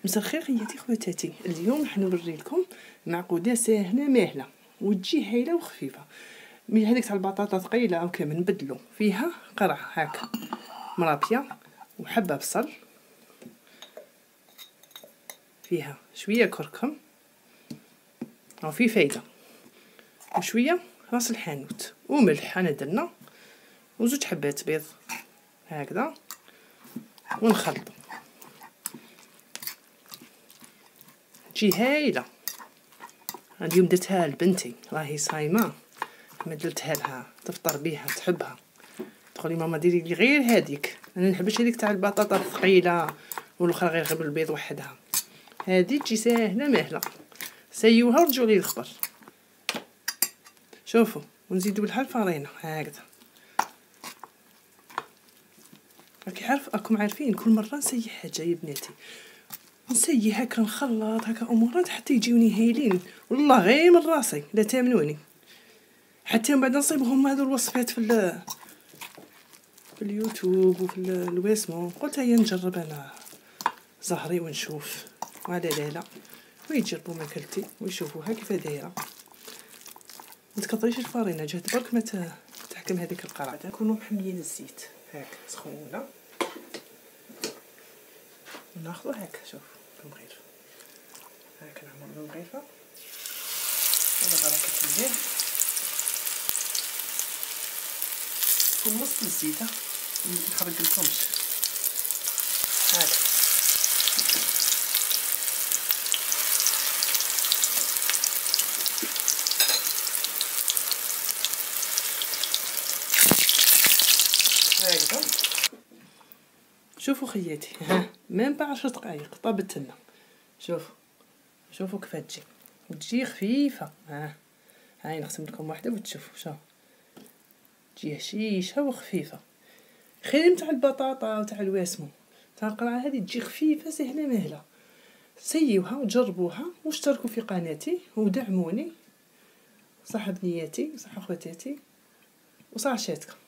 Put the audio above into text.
مساء الخير خياتي خواتاتي. اليوم حنوري لكم معقوده ساهله ماهله وتجي هايله وخفيفه. من هذيك تاع البطاطا ثقيله او كامل نبدلو فيها قرع هكا مرابيه وحبه بصل، فيها شويه كركم او في فايده وشويه راس الحانوت وملح. انا درنا وزوج حبات بيض هكذا ونخلطو تجي هايله. اليوم درتها لبنتي راهي صايمه، ما درتها لها تفطر بيها تحبها. تقولي ماما ديري لي غير هذيك، انا نحبش هذيك تاع البطاطا الثقيله والاخرى غير بالبيض وحدها. هذه تجي ساهله ماهله، سيوها ورجعوا لي الخبر. شوفوا ونزيدوا لها الفرينه هكذا. راكم عارفين كل مره نسيي حاجه يا بناتي، نسيي هكا نخلط هكا امورات حتى يجيوني هايلين والله غير من راسي لا تامنوني. حتى من بعد نصيبهم هذو الوصفات في اليوتيوب وفي الواسمو. قلت هيا نجرب انا زهري ونشوف وعلى لا ويجربوا ماكلتي ويشوفوها كيف دايره. ما تكثريش الفرينه جهد برك ما تحكم هذيك القرعه. نكونوا محميين الزيت هاك سخونه وناخذو هاك. شوف المغير هاك نعملو المغيفه على بركه الله. في وسط الزيته نحرق لكمش هاك. هكذا شوفوا خياتي، ها ميم با 10 دقائق طابت لنا. شوفوا كيف تجي خفيفه. هاي نقسم لكم واحده وتشوفوا. شوف تجي هشيشه وخفيفه، خير تاع البطاطا وتاع الواسمو. تاع القرعه هذه تجي خفيفه سهله ماهله. سيوها وجربوها واشتركوا في قناتي ودعموني. صح بنياتي وصح اخواتاتي وصح عشاتكم.